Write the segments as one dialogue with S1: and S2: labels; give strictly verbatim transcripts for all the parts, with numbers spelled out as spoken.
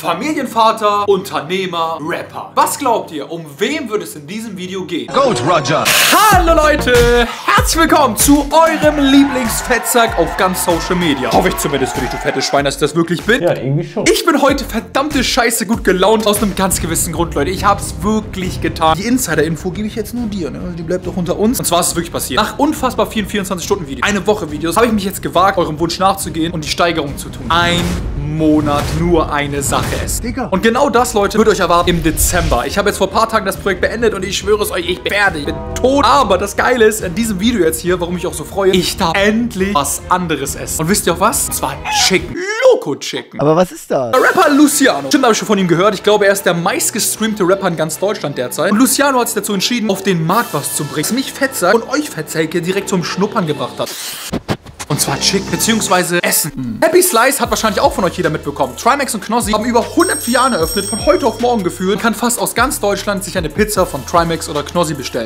S1: Familienvater, Unternehmer, Rapper. Was glaubt ihr, um wen wird es in diesem Video gehen?
S2: Gold Roger.
S1: Hallo Leute, herzlich willkommen zu eurem Lieblingsfettsack auf ganz Social Media. Hoffe ich zumindest für dich, du fettes Schwein, dass ich das wirklich bin.
S3: Ja, irgendwie schon.
S1: Ich bin heute verdammte Scheiße gut gelaunt aus einem ganz gewissen Grund, Leute. Ich hab's wirklich getan. Die Insider-Info gebe ich jetzt nur dir, ne? Die bleibt doch unter uns. Und zwar ist es wirklich passiert. Nach unfassbar vielen vierundzwanzig-Stunden-Videos, eine Woche Videos, habe ich mich jetzt gewagt, eurem Wunsch nachzugehen und die Steigerung zu tun. Ein Monat nur eine Sache essen. Digga. Und genau das, Leute, wird euch erwarten im Dezember. Ich habe jetzt vor ein paar Tagen das Projekt beendet und ich schwöre es euch, ich bin fertig. Ich bin tot. Aber das Geile ist, in diesem Video jetzt hier, warum ich auch so freue, ich darf endlich was anderes essen. Und wisst ihr auch was? Und zwar Chicken. Loco Chicken.
S3: Aber was ist das?
S1: Der Rapper Luciano. Stimmt, habe ich schon von ihm gehört. Ich glaube, er ist der meistgestreamte Rapper in ganz Deutschland derzeit. Und Luciano hat sich dazu entschieden, auf den Markt was zu bringen, was mich Fettsack und euch Fettsäcke direkt zum Schnuppern gebracht hat. Und zwar Chicken, beziehungsweise Essen. Mm. Happy Slice hat wahrscheinlich auch von euch jeder mitbekommen. Trimax und Knossi haben über hundertvier Jahre eröffnet, von heute auf morgen geführt. Man kann fast aus ganz Deutschland sich eine Pizza von Trimax oder Knossi bestellen.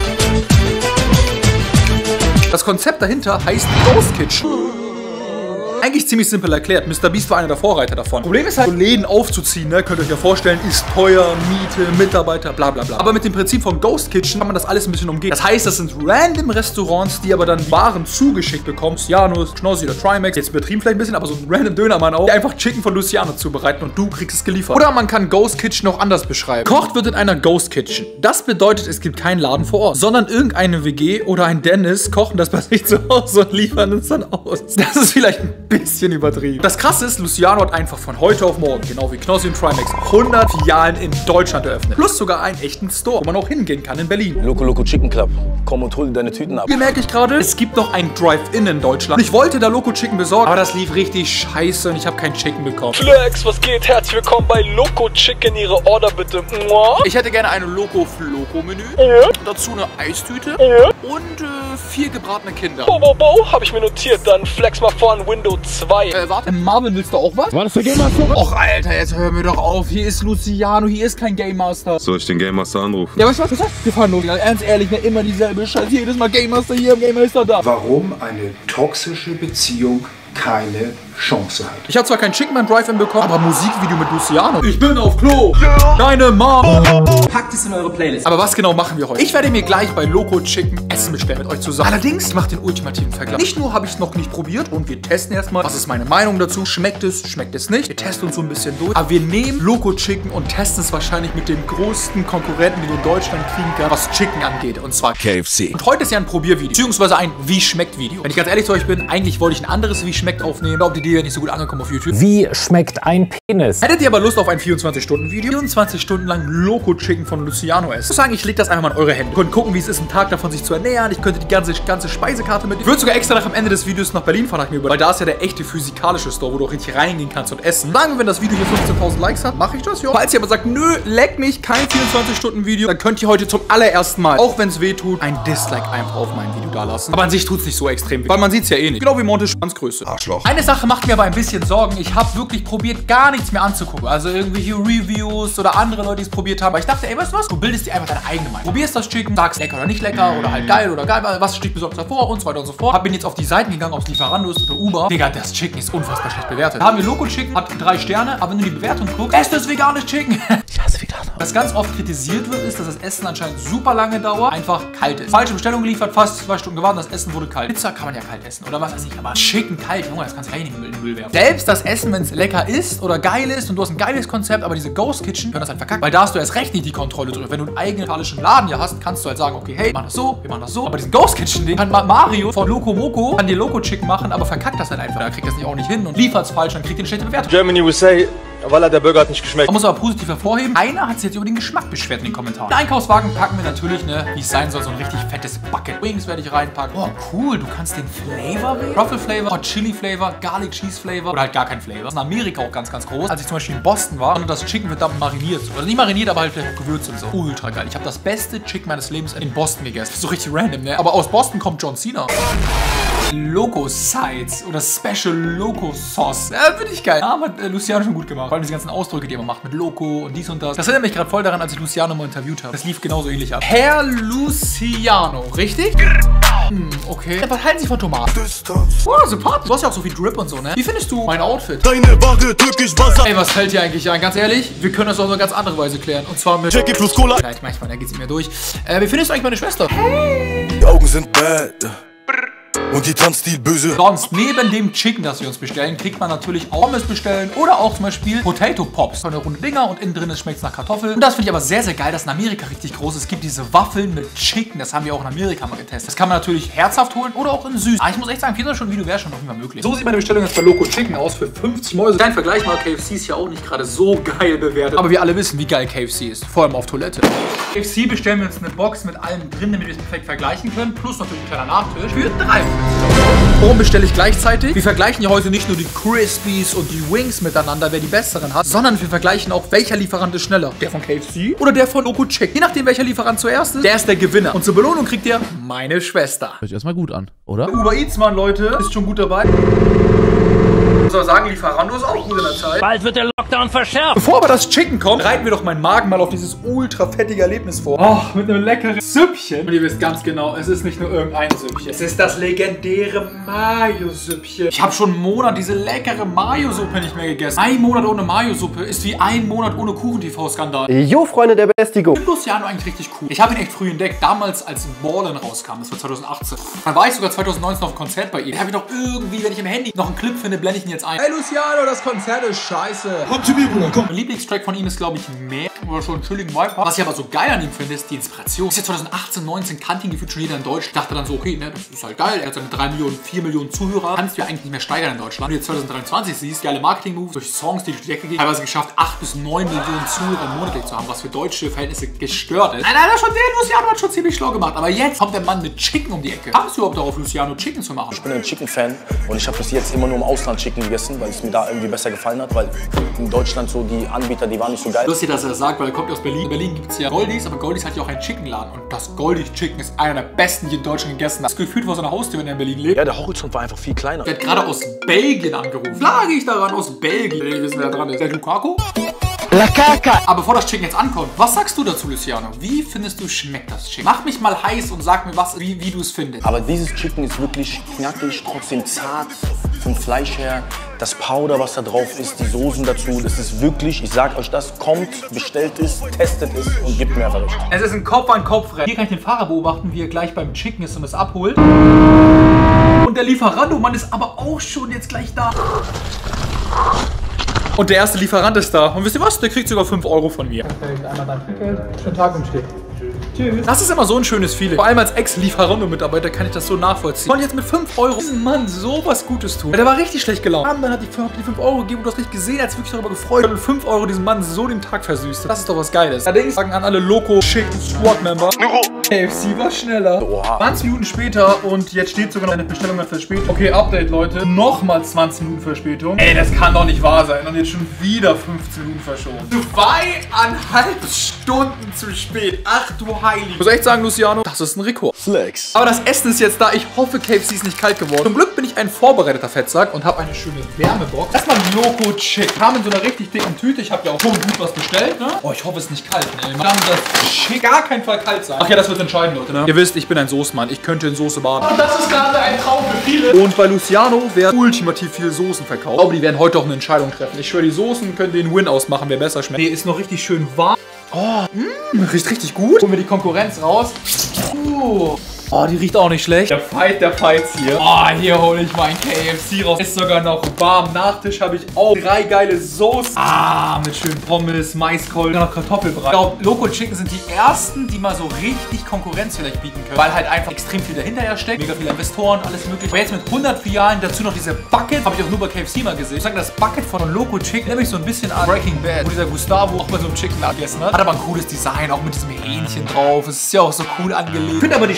S1: Das Konzept dahinter heißt Ghost Kitchen. Eigentlich ziemlich simpel erklärt. Mister Beast war einer der Vorreiter davon. Problem ist halt, so Läden aufzuziehen, ne? Könnt ihr euch ja vorstellen, ist teuer, Miete, Mitarbeiter, bla bla bla. Aber mit dem Prinzip von Ghost Kitchen kann man das alles ein bisschen umgehen. Das heißt, das sind random Restaurants, die aber dann Waren zugeschickt bekommen. Luciano, Knossi oder Trimax. Jetzt übertrieben vielleicht ein bisschen, aber so ein random Dönermann auch, die einfach Chicken von Luciano zubereiten und du kriegst es geliefert. Oder man kann Ghost Kitchen auch anders beschreiben. Kocht wird in einer Ghost Kitchen. Das bedeutet, es gibt keinen Laden vor Ort, sondern irgendeine W G oder ein Dennis kochen das bei sich zu Hause und liefern es dann aus. Das ist vielleicht ein bisschen übertrieben. Das Krasse ist, Luciano hat einfach von heute auf morgen, genau wie Knossi und Trimax, hundert Filialen in Deutschland eröffnet. Plus sogar einen echten Store, wo man auch hingehen kann in Berlin.
S2: Loco Loco Chicken Club. Komm und hol dir deine Tüten ab.
S1: Hier merke ich gerade, es gibt noch ein Drive-In in Deutschland. Ich wollte da Loco Chicken besorgen, aber das lief richtig scheiße und ich habe kein Chicken bekommen.
S4: Flex, was geht? Herzlich willkommen bei Loco Chicken. Ihre Order bitte.
S1: Ich hätte gerne eine Loco Floco Menü.
S4: Ja.
S1: Dazu eine Eistüte.
S4: Ja.
S1: Und äh, vier gebratene Kinder.
S4: Bo, bo, bo, habe ich mir notiert. Dann flex mal vor an Windows zwei.
S1: Äh, warte, Marvin, willst du auch was?
S3: War das der Game Master?
S1: Och, Alter, jetzt hör mir doch auf. Hier ist Luciano, hier ist kein Game Master.
S5: Soll ich den Game Master anrufen?
S1: Ja, weißt du was? Wir fahren los. Ganz ehrlich, ne, immer dieselbe Scheiße. Jedes Mal Game Master hier, Game Master da.
S6: Warum eine toxische Beziehung keine Chance hat.
S1: Ich habe zwar kein Chicken Drive-In bekommen, aber Musikvideo mit Luciano. Ich bin auf Klo. Yeah. Deine Mom.
S7: Packt es in eure Playlist.
S1: Aber was genau machen wir heute? Ich werde mir gleich bei Loco Chicken Essen bestellen mit euch zusammen. Allerdings, ich mache den ultimativen Vergleich. Nicht nur habe ich es noch nicht probiert und wir testen erstmal, was ist meine Meinung dazu. Schmeckt es, schmeckt es nicht. Wir testen uns so ein bisschen durch. Aber wir nehmen Loco Chicken und testen es wahrscheinlich mit dem größten Konkurrenten, den du in Deutschland kriegen kannst, was Chicken angeht. Und zwar
S2: K F C.
S1: Und heute ist ja ein Probiervideo, beziehungsweise ein Wie schmeckt Video. Wenn ich ganz ehrlich zu euch bin, eigentlich wollte ich ein anderes Wie schmeckt aufnehmen. Ich glaube, die Idee wäre nicht so gut angekommen auf YouTube.
S3: Wie schmeckt ein Penis?
S1: Hättet ihr aber Lust auf ein vierundzwanzig-Stunden-Video? vierundzwanzig Stunden lang Loco Chicken von Luciano essen. Ich muss sagen, ich lege das einfach mal in eure Hände. Ihr könnt gucken, wie es ist, einen Tag davon sich zu ernähren. Ich könnte die ganze, ganze Speisekarte mit. Ich würde sogar extra nach am Ende des Videos nach Berlin fahren, mir über, weil da ist ja der echte physikalische Store, wo du auch richtig reingehen kannst und essen. Sagen wir, wenn das Video hier fünfzehntausend Likes hat, mache ich das, jo. Falls ihr aber sagt, nö, leck mich, kein vierundzwanzig-Stunden-Video, dann könnt ihr heute zum allerersten Mal, auch wenn es weh tut, ein Dislike einfach auf mein Video da lassen. Aber an sich tut es nicht so extrem weh, weil man sieht es ja eh nicht. Genau wie Monte Schwanzgröße. Arschloch. Eine Sache macht mir aber ein bisschen Sorgen. Ich habe wirklich probiert, gar nichts mehr anzugucken. Also irgendwelche Reviews oder andere Leute, die es probiert haben. Aber ich dachte, ey, weißt du was? Du bildest dir einfach deine eigene Meinung. Probierst das Chicken, sagst lecker oder nicht lecker oder halt geil oder geil. Was sticht besonders hervor und so weiter und so fort. Hab bin jetzt auf die Seiten gegangen, ob es Lieferando ist oder Uber. Digga, das Chicken ist unfassbar schlecht bewertet. Da haben wir Loco Chicken, hat drei Sterne. Aber wenn du die Bewertung guckst, es ist veganes Chicken. Ich hasse Veganer. Was ganz oft kritisiert wird, ist, dass das Essen anscheinend super lange dauert, einfach kalt ist. Falsche Bestellung geliefert, fast zwei Stunden gewartet, das Essen wurde kalt. Pizza kann man ja kalt essen oder was weiß ich. Aber Chicken kalt, Junge, das kannst du ja nicht in den Müll werfen. Selbst das Essen, wenn es lecker ist oder geil ist und du hast ein geiles Konzept, aber diese Ghost Kitchen können das halt verkacken. Weil da hast du erst recht nicht die Kontrolle drüber. Wenn du einen eigenen italischen Laden hier hast, kannst du halt sagen, okay, hey, wir machen das so, wir machen das so. Aber diesen Ghost Kitchen Ding kann Mario von Loco Moco kann dir Loco Chicken machen, aber verkackt das halt einfach. Da kriegt das nicht auch nicht hin und liefert es falsch, dann kriegt ihr eine schlechte Bewertung.
S4: Germany will say, weil der Burger hat nicht geschmeckt.
S1: Man muss aber positiv hervorheben, einer hat sich jetzt über den Geschmack beschwert in den Kommentaren. Den Einkaufswagen packen wir natürlich, ne, wie es sein soll, so ein richtig fettes Bucket Wings werde ich reinpacken. Oh, cool, du kannst den Flavor wählen. Truffle Flavor, Hot Chili Flavor, Garlic Cheese Flavor oder halt gar kein Flavor. Das ist in Amerika auch ganz, ganz groß. Als ich zum Beispiel in Boston war und das Chicken wird dann mariniert. Also nicht mariniert, aber halt vielleicht Gewürze und so. Ultra geil. Ich habe das beste Chicken meines Lebens in Boston gegessen. Das ist so richtig random, ne? Aber aus Boston kommt John Cena. Loco Sides oder Special Loco Sauce. Ja, finde ich geil. Ja, hat äh, Luciano schon gut gemacht. Vor allem diese ganzen Ausdrücke, die er macht mit Loco und dies und das. Das erinnert mich gerade voll daran, als ich Luciano mal interviewt habe. Das lief genauso ähnlich ab. Herr Luciano, richtig? Hm, okay. Was halten Sie von Tomaten? Oh, sympathisch. Du hast ja auch so viel Drip und so, ne? Wie findest du mein Outfit? Deine Ware türkisch Wasser. Ey, was fällt dir eigentlich ein? Ganz ehrlich, wir können das auf eine ganz andere Weise klären. Und zwar mit Jackie plus Cola. Vielleicht manchmal, da geht's nicht mehr durch. Äh, wie findest du eigentlich meine Schwester? Hey.
S5: Die Augen sind bad. Und die Tanzstil böse.
S1: Sonst, neben dem Chicken, das wir uns bestellen, kriegt man natürlich auch Pommes bestellen oder auch zum Beispiel Potato Pops. So eine runde Dinger und innen drin schmeckt es nach Kartoffeln. Und das finde ich aber sehr, sehr geil, dass in Amerika richtig groß ist. Es gibt diese Waffeln mit Chicken, das haben wir auch in Amerika mal getestet. Das kann man natürlich herzhaft holen oder auch in süß. Aber ich muss echt sagen, vierzehn Stunden Video wäre schon noch immer möglich. So sieht meine Bestellung jetzt bei Loco Chicken aus für fünfzig Mäuse. Kein Vergleich mal, K F C ist ja auch nicht gerade so geil bewertet. Aber wir alle wissen, wie geil K F C ist. Vor allem auf Toilette. K F C bestellen wir uns eine Box mit allem drin, damit wir es perfekt vergleichen können. Plus natürlich ein kleiner Nachtisch für dreiundfünfzig Euro. Warum bestelle ich gleichzeitig? Wir vergleichen ja heute nicht nur die Crispies und die Wings miteinander, wer die besseren hat, sondern wir vergleichen auch, welcher Lieferant ist schneller. Der von K F C oder der von Loco Chicken. Je nachdem, welcher Lieferant zuerst ist, der ist der Gewinner. Und zur Belohnung kriegt ihr meine Schwester.
S8: Hört sich erstmal gut an, oder?
S1: Uber Eats, Mann, Leute, ist schon gut dabei. Ich muss aber sagen, Lieferando ist auch gut in der Zeit.
S3: Bald wird der Lockdown verschärft.
S1: Bevor aber das Chicken kommt, bereiten wir doch meinen Magen mal auf dieses ultra fettige Erlebnis vor. Ach, mit einem leckeren Süppchen. Und ihr wisst ganz genau, es ist nicht nur irgendein Süppchen. Es ist das legendäre Mayo-Süppchen. Ich habe schon einen Monat diese leckere Mayo-Suppe nicht mehr gegessen. Ein Monat ohne Mayo-Suppe ist wie ein Monat ohne Kuchen-T V-Skandal.
S9: Jo, Freunde der Belästigung.
S1: Ich finde Luciano eigentlich richtig cool. Ich habe ihn echt früh entdeckt, damals als Ballin rauskam. Das war zwanzig achtzehn. Dann war ich sogar zwanzig neunzehn auf Konzert bei ihm. Da habe ich noch irgendwie, wenn ich im Handy noch einen Clip finde, blende ich ihn jetzt ein. Hey Luciano, das Konzert ist scheiße. Komm zu mir, Bruder, komm. Mein Lieblingstrack von ihm ist, glaube ich, mehr. Oder schon einen chilligen Vibe. Was ich aber so geil an ihm finde, ist die Inspiration. Das ist ja zwanzig achtzehn, neunzehn, kannte ihn gefühlt schon jeder in Deutsch. Ich dachte dann so, okay, ne, das ist halt geil. Er hat seine drei Millionen, vier Millionen Zuhörer. Kannst du ja eigentlich nicht mehr steigern in Deutschland. Wenn du jetzt zwanzig dreiundzwanzig siehst, geile Marketing-Moves, durch Songs, die durch die Decke gehen, teilweise geschafft, acht bis neun Millionen Zuhörer monatlich zu haben, was für deutsche Verhältnisse gestört ist. Nein, nein, schon der Luciano hat schon ziemlich schlau gemacht. Aber jetzt kommt der Mann mit Chicken um die Ecke. Kamst du überhaupt darauf, Luciano Chicken zu machen?
S2: Ich bin ein Chicken-Fan und ich habe bis jetzt immer nur im Ausland Chicken gegessen, weil es mir da irgendwie besser gefallen hat, weil in Deutschland so die Anbieter, die waren nicht so geil.
S1: Lustig, dass er das sagt, weil er kommt aus Berlin. In Berlin gibt es ja Goldies, aber Goldies hat ja auch einen Chickenladen. Und das Goldies Chicken ist einer der besten, die in Deutschland gegessen hat. Das gefühlt vor seiner Haustür, wenn er in Berlin lebt.
S2: Ja, der Horizont war einfach viel kleiner.
S1: Der hat gerade aus Belgien angerufen. Flagge ich daran, aus Belgien. Wir wissen, wer dran ist. Der Lukaku?
S9: La Caca.
S1: Aber bevor das Chicken jetzt ankommt, was sagst du dazu, Luciano? Wie findest du, schmeckt das Chicken? Mach mich mal heiß und sag mir, was, wie, wie du es findest.
S2: Aber dieses Chicken ist wirklich knackig, trotzdem zart vom Fleisch her. Das Powder, was da drauf ist, die Soßen dazu, das ist wirklich, ich sag euch das, kommt, bestellt ist, testet ist und gibt mir einfach recht.
S1: Es ist ein Kopf-an-Kopf-Rennen. Hier kann ich den Fahrer beobachten, wie er gleich beim Chicken ist und es abholt. Und der Lieferando-Mann ist aber auch schon jetzt gleich da. Und der erste Lieferant ist da. Und wisst ihr was? Der kriegt sogar fünf Euro von mir. Perfekt, einmal dein Trinkgeld. Schönen Tag und steht. Tschüss. Das ist immer so ein schönes Feeling. Vor allem als Ex-Lieferando-Mitarbeiter kann ich das so nachvollziehen. Und jetzt mit fünf Euro diesem Mann sowas Gutes tun. Der war richtig schlecht gelaunt. Dann hat die fünf Euro gegeben und du hast richtig gesehen, er hat sich wirklich darüber gefreut. Und mit fünf Euro diesem Mann so den Tag versüßt. Das ist doch was Geiles. Allerdings sagen an alle Loco Chicken Squad-Member. K F C war schneller.
S2: Oha.
S1: zwanzig Minuten später und jetzt steht sogar noch eine Bestellung mit Verspätung. Okay, Update, Leute. Nochmal zwanzig Minuten Verspätung. Ey, das kann doch nicht wahr sein. Und jetzt schon wieder fünfzehn Minuten verschoben. Zweieinhalb Stunden zu spät. Ach du Heilig. Ich muss echt sagen, Luciano, das ist ein Rekord.
S2: Flex.
S1: Aber das Essen ist jetzt da. Ich hoffe, K F C ist nicht kalt geworden. Zum Glück bin ich ein vorbereiteter Fettsack und habe eine schöne Wärmebox. Erstmal ein Loco Chicken. Kam in so einer richtig dicken Tüte. Ich habe ja auch schon gut was bestellt, ne? Oh, ich hoffe, es ist nicht kalt, ne? Dann das Chicken gar keinen Fall kalt sein. Ach ja, das wird entscheiden, Leute, ne? Ihr wisst, ich bin ein Soßmann. Ich könnte in Soße baden. Und das ist gerade ein Traum für viele. Und bei Luciano werden ultimativ viele Soßen verkauft. Aber die werden heute auch eine Entscheidung treffen. Ich schwöre, die Soßen können den Win ausmachen, wer besser schmeckt. Nee, ist noch richtig schön warm. Oh, mh, riecht richtig gut. Holen wir die Konkurrenz raus. Uh. Oh, die riecht auch nicht schlecht. Der Fight der Fights hier. Oh, hier hole ich meinen K F C raus. Ist sogar noch warm. Nachtisch habe ich auch drei geile Soßen. Ah, mit schönen Pommes, Maiskolben, dann noch Kartoffelbrei. Ich glaube, Loco Chicken sind die ersten, die mal so richtig Konkurrenz vielleicht bieten können. Weil halt einfach extrem viel dahinter steckt. Mega viele Investoren, alles mögliche. Aber jetzt mit hundert Filialen, dazu noch diese Bucket. Habe ich auch nur bei K F C mal gesehen. Ich sage, das Bucket von Loco Chicken nämlich so ein bisschen an Breaking Bad, wo dieser Gustavo auch bei so einem Chicken gegessen hat. Hat aber ein cooles Design, auch mit diesem Hähnchen drauf. Es ist ja auch so cool angelegt. Ich finde aber die Schrift auch sehr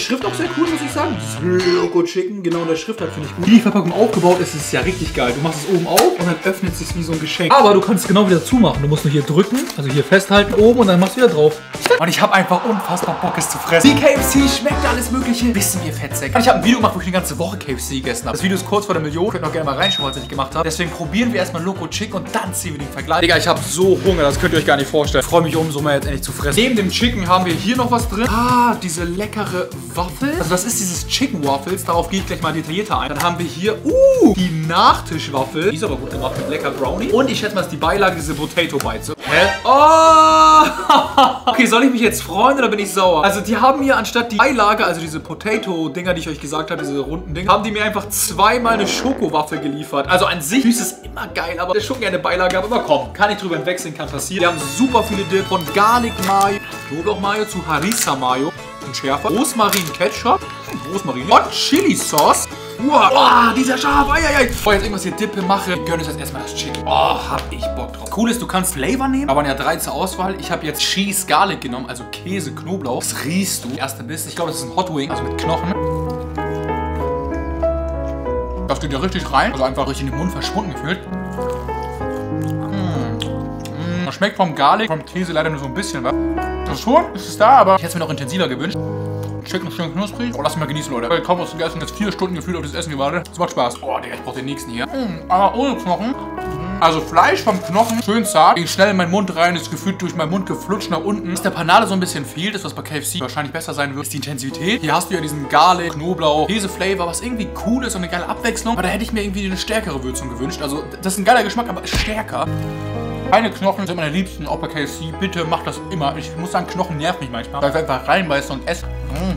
S1: sehr cool, muss ich sagen. Das Loco Chicken, genau in der Schriftart finde ich gut. Wie die Verpackung aufgebaut ist, ist ja richtig geil. Du machst es oben auf und dann öffnet es sich wie so ein Geschenk. Aber du kannst es genau wieder zumachen. Du musst nur hier drücken, also hier festhalten oben und dann machst du wieder drauf. Und ich habe einfach unfassbar Bock, es zu fressen. Wie K F C schmeckt alles Mögliche. Wissen wir Fettsäcke. Ich habe ein Video gemacht, wo ich eine ganze Woche K F C gegessen habe. Das Video ist kurz vor der Million. Könnt noch gerne mal reinschauen, was ich gemacht habe. Deswegen probieren wir erstmal Loco Chicken und dann ziehen wir den Vergleich. Digga, ich habe so Hunger, das könnt ihr euch gar nicht vorstellen. Ich freue mich umso mehr jetzt endlich zu fressen. Neben dem Chicken haben wir hier noch was drin. Ah, diese leckere Waffel. Also das ist dieses Chicken Waffles. Darauf gehe ich gleich mal detaillierter ein. Dann haben wir hier, uh, die Nachtischwaffel. Die ist aber gut gemacht mit lecker Brownie. Und ich schätze mal, ist die Beilage diese Potato Bites. Hä? Oh! Okay, soll ich mich jetzt freuen oder bin ich sauer? Also die haben mir anstatt die Beilage, also diese Potato-Dinger, die ich euch gesagt habe, diese runden Dinger, haben die mir einfach zweimal eine Schokowaffel geliefert. Also an sich süß ist immer geil, aber schon gerne Beilage habe. Aber komm, kann ich drüber hinwechseln, kann passieren. Wir haben super viele Dip von Garlic Mayo, Knoblauch Mayo zu Harissa Mayo und schärfer. Rosmarin Ketchup, Rosmarin und Chili Sauce. Wow, oh, dieser scharf, eieiei. Bevor ich jetzt irgendwas hier Dippe mache, gönne ich jetzt erstmal das Chicken. Oh, hab ich Bock drauf. Cool ist, du kannst Flavor nehmen. Da waren ja drei zur Auswahl. Ich habe jetzt Cheese Garlic genommen, also Käse, Knoblauch. Das riechst du. Erster Biss. Ich glaube, das ist ein Hot Wing, also mit Knochen. Das geht ja richtig rein. Also einfach richtig in den Mund verschwunden gefühlt. Mm. Man schmeckt vom Garlic, vom Käse leider nur so ein bisschen was. Das schon, ist es da, aber ich hätte es mir noch intensiver gewünscht. Chicken schön knusprig. Oh, lass mal genießen, Leute. Ich komme aus dem Essen, jetzt vier Stunden gefühlt auf das Essen gewartet. Das macht Spaß. Oh, Digga, ich brauche den nächsten hier. Mm, aber ohne Knochen. Also Fleisch vom Knochen, schön zart. Ging schnell in meinen Mund rein, ist gefühlt durch meinen Mund geflutscht nach unten. Ist der Panade so ein bisschen viel, das was bei K F C wahrscheinlich besser sein wird, ist die Intensität. Hier hast du ja diesen Garlic, Knoblauch, Käse-Flavor, was irgendwie cool ist und eine geile Abwechslung. Aber da hätte ich mir irgendwie eine stärkere Würzung gewünscht. Also das ist ein geiler Geschmack, aber stärker. Keine Knochen sind meine Liebsten, auch bei K F C. Bitte macht das immer. Ich muss sagen, Knochen nervt mich manchmal. Weil ich einfach reinbeiße und esse. Mm.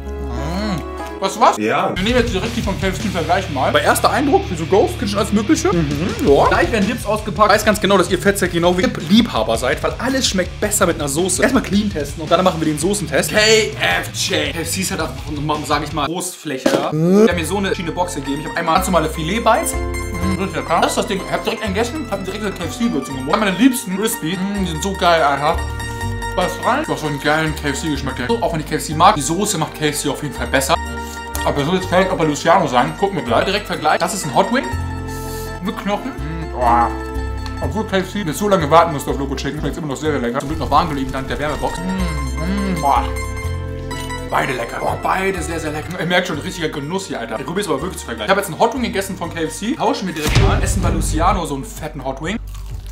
S1: Mm. Weißt du was? Ja. Wir nehmen jetzt direkt von K F C und vergleichen mal. Bei erster Eindruck, wie so Ghost Kitchen, alles Mögliche. Mhm, ja. Gleich werden Dips ausgepackt. Ich weiß ganz genau, dass ihr Fettsäcke genau wie Liebhaber seid, weil alles schmeckt besser mit einer Soße. Erstmal clean testen und dann machen wir den Soßentest. K F C. K F C ist halt einfach, sage ich mal, Großfläche. Mhm. Die haben mir so eine verschiedene Box gegeben. Ich habe einmal ganz normale Filet-Bites. Mhm, das ist das Ding. Ich habe direkt einen gegessen, habe direkt eine K F C-Würzung gemacht. Meine liebsten Crispy. Mhm, die sind so geil, Alter. Was rein? Du hast so einen geilen K F C-Geschmack. So, auch wenn ich K F C mag, die Soße macht K F C auf jeden Fall besser. Aber so jetzt vielleicht auch bei Luciano sein. Gucken wir gleich. Direkt Vergleich. Das ist ein Hot Wing mit Knochen. Mm, oh. Obwohl K F C jetzt so lange warten musste auf Loco Chicken, schmeckt immer noch sehr, sehr lecker. Zum Glück noch warm geblieben dank der Wärmebox. Mm, mm, oh. Beide lecker. Oh, beide sehr, sehr lecker. Ihr merkt schon, ein richtiger Genuss hier, Alter. Ich probiere es aber wirklich zu vergleichen. Ich habe jetzt einen Hot Wing gegessen von K F C. Tauschen wir direkt mal. Essen bei Luciano so einen fetten Hot Wing.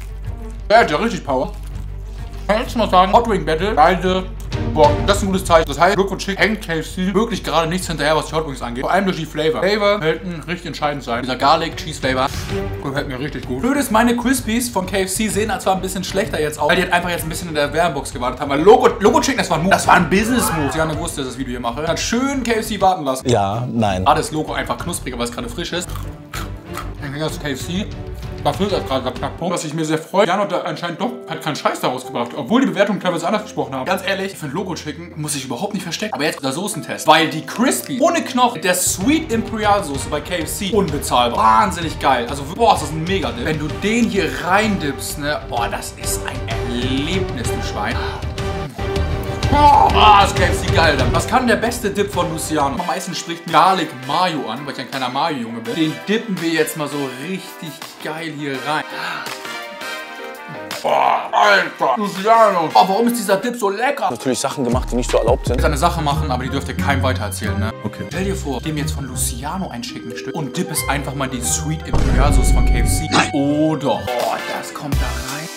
S1: Der hat ja richtig Power. Ich kann jetzt mal sagen, Hot Wing Battle. Beide. Boah, das ist ein gutes Zeichen. Das heißt, Loco Chicken hängt K F C wirklich gerade nichts hinterher, was die Hot Wings angeht. Vor allem durch die Flavor. Flavor könnten richtig entscheidend sein. Dieser Garlic Cheese Flavor gefällt mir richtig gut. Blöd ist, meine Crispies von K F C sehen zwar ein bisschen schlechter jetzt aus, weil die halt einfach jetzt ein bisschen in der Wärmebox gewartet haben. Weil Loco, Loco Chicken, das war ein Move. Das war ein Business-Move. Sie haben gewusst, dass ich das Video hier mache. Hat schön K F C warten lassen.
S9: Ja, nein.
S1: Gerade ist Loco einfach knuspriger, weil es gerade frisch ist. Dann ging das K F C. Da fehlt das gerade der Knackpunkt. Was ich mir sehr freue, Jan hat da anscheinend doch hat keinen Scheiß daraus gebracht. Obwohl die Bewertungen teilweise anders gesprochen haben. Ganz ehrlich, für ein Loco Chicken muss ich überhaupt nicht verstecken. Aber jetzt der Soßentest. Weil die Crispy ohne Knochen der Sweet Imperial Soße bei K F C unbezahlbar. Wahnsinnig geil. Also, boah, ist das ein Mega-Dip. Wenn du den hier reindippst, ne, boah, das ist ein Erlebnis, du Schwein. Oh, ist K F C geil dann. Was kann der beste Dip von Luciano? Am meisten spricht Garlic Mayo an, weil ich ein kleiner Mayo-Junge bin. Den dippen wir jetzt mal so richtig geil hier rein. Boah, Alter, Luciano. Oh, warum ist dieser Dip so lecker?
S2: Natürlich Sachen gemacht, die nicht so erlaubt sind.
S1: Ich kann eine Sache machen, aber die dürft ihr keinem weitererzählen, ne? Okay. Stell dir vor, dem jetzt von Luciano ein Chickenstück und dip es einfach mal die Sweet Imperial Sauce von K F C. Nein. Oh doch. Oh, das kommt da rein.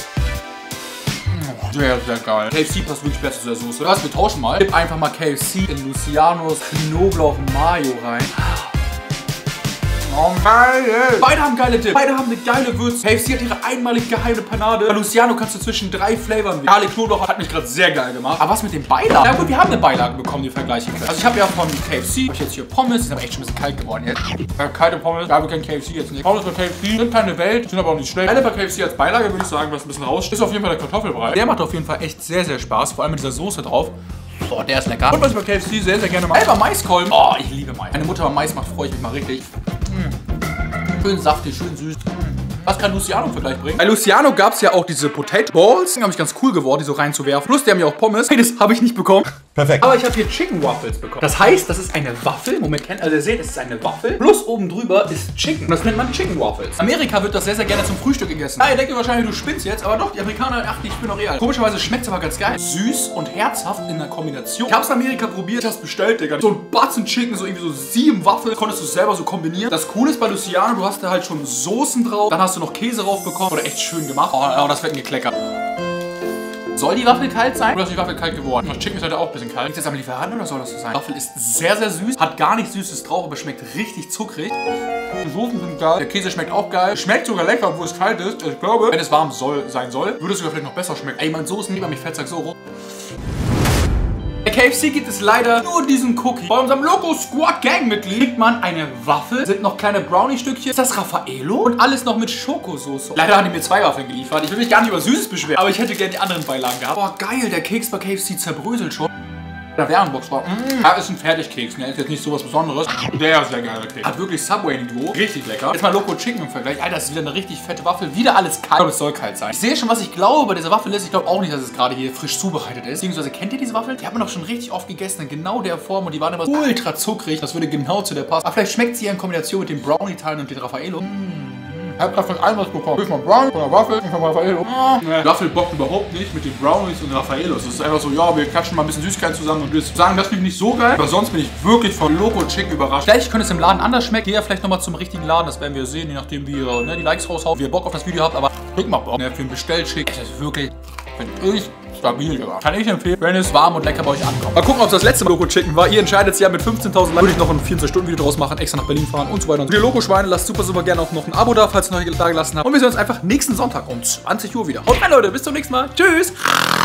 S1: Sehr, sehr geil. K F C passt wirklich besser zu der Soße. Was, wir tauschen mal. Gib einfach mal K F C in Lucianos Knoblauch Mayo rein. Oh geil. Beide haben geile Dips. Beide haben eine geile Würze. K F C hat ihre einmalig geheime Panade. Bei Luciano kannst du zwischen drei Flavoren wählen. Garlic Knoblauch hat mich gerade sehr geil gemacht. Aber was mit den Beilagen? Na gut, wir haben eine Beilage bekommen, die vergleichen können. Also ich habe ja von K F C, hab ich jetzt hier Pommes. Die sind aber echt schon ein bisschen kalt geworden jetzt. Ja, kalte Pommes. Ja, wir kennen K F C jetzt nicht. Pommes bei K F C sind keine Welt, sind aber auch nicht schlecht. Eine bei K F C als Beilage würde ich sagen, was ein bisschen raus. Ist auf jeden Fall der Kartoffelbrei. Der macht auf jeden Fall echt sehr, sehr Spaß. Vor allem mit dieser Soße drauf. Boah, der ist lecker. Und was ich bei K F C sehr, sehr gerne mache. Selber Maiskolben. Oh, ich liebe Mais. Meine Mutter beim Mais macht, freue ich mich mal richtig. Mm. Schön saftig, schön süß. Was kann Luciano im Vergleich bringen? Bei Luciano gab es ja auch diese Potato Balls. Die haben mich ganz cool geworden, die so reinzuwerfen. Plus, die haben ja auch Pommes. Hey, das habe ich nicht bekommen.
S5: Perfekt.
S1: Aber ich habe hier Chicken Waffles bekommen. Das heißt, das ist eine Waffel. Moment, kennt also ihr seht, es ist eine Waffel. Plus oben drüber ist Chicken. Und das nennt man Chicken Waffles. In Amerika wird das sehr, sehr gerne zum Frühstück gegessen. Ah, ihr denkt wahrscheinlich, du spinnst jetzt. Aber doch, die Amerikaner, ach, ich bin doch real. Komischerweise schmeckt es aber ganz geil. Süß und herzhaft in der Kombination. Ich habe es in Amerika probiert. Ich habe es bestellt, Digga. So ein Batzen Chicken, so irgendwie so sieben Waffeln. Konntest du es selber so kombinieren. Das Coole ist bei Luciano, du hast da halt schon Soßen drauf. Dann hast du noch Käse drauf bekommen. Oder echt schön gemacht. Oh, oh das wird gekleckert. Soll die Waffel kalt sein? Oder ist die Waffel kalt geworden? Das Chicken ist heute auch ein bisschen kalt. Liegt das am Lieferanten oder soll das so sein? Die Waffel ist sehr, sehr süß. Hat gar nichts Süßes drauf, aber schmeckt richtig zuckrig. Die Soßen sind geil. Der Käse schmeckt auch geil. Schmeckt sogar lecker, obwohl es kalt ist. Ich glaube, wenn es warm soll, sein soll, würde es sogar vielleicht noch besser schmecken. Ey, mein Soßen lieber mich Fettsack so rum. Bei K F C gibt es leider nur diesen Cookie. Bei unserem Loco Squad Gang Mitglied kriegt man eine Waffel, sind noch kleine Brownie-Stückchen. Ist das Raffaello? Und alles noch mit Schokosauce. Leider haben die mir zwei Waffeln geliefert. Ich will mich gar nicht über Süßes beschweren, aber ich hätte gerne die anderen Beilagen gehabt. Boah, geil, der Keks bei K F C zerbröselt schon. Der Wärmbox war. Mmh. Ja, ist ein Fertigkeks, ne? Ist jetzt nicht so was Besonderes. Der ist sehr geiler Keks. Hat wirklich Subway-Niveau. Richtig lecker. Jetzt mal Loco Chicken im Vergleich. Alter, das ist wieder eine richtig fette Waffel. Wieder alles kalt. Ich glaube, es soll kalt sein. Ich sehe schon, was ich glaube bei dieser Waffel ist. Ich glaube auch nicht, dass es gerade hier frisch zubereitet ist. Beziehungsweise, kennt ihr diese Waffel? Die hat man doch schon richtig oft gegessen. In genau der Form. Und die waren immer ultra zuckrig. Das würde genau zu der passen. Aber vielleicht schmeckt sie ja in Kombination mit den Brownie-Teilen und den Raffaello. Mmh. Ich hab gerade von allem was bekommen. Ich von Brownies, von der Waffel und von Raffaello. Oh. Nee. Waffel bockt überhaupt nicht mit den Brownies und Raffaellos. Es ist einfach so, ja, wir klatschen mal ein bisschen Süßigkeit zusammen und wir sagen, das finde ich nicht so geil. Aber sonst bin ich wirklich von Loco Chicken überrascht. Vielleicht könnte es im Laden anders schmecken. Geh ja vielleicht nochmal zum richtigen Laden. Das werden wir sehen, je nachdem, wie ihr ne, die Likes raushaut, wie ihr Bock auf das Video habt. Aber kriegt mal Bock. Ne, für ein Bestellschick. Das ist wirklich, finde ich, stabil, Digga. Kann ich empfehlen, wenn es warm und lecker bei euch ankommt. Mal gucken, ob es das letzte Loco Chicken war. Ihr entscheidet es ja mit fünfzehntausend Likes. Würde ich noch ein vierundzwanzig Stunden Video draus machen, extra nach Berlin fahren und so weiter. Und für die Loco-Schweine lasst super, super gerne auch noch ein Abo da, falls ihr noch da gelassen habt. Und wir sehen uns einfach nächsten Sonntag um zwanzig Uhr wieder. Haut rein, Leute. Bis zum nächsten Mal. Tschüss.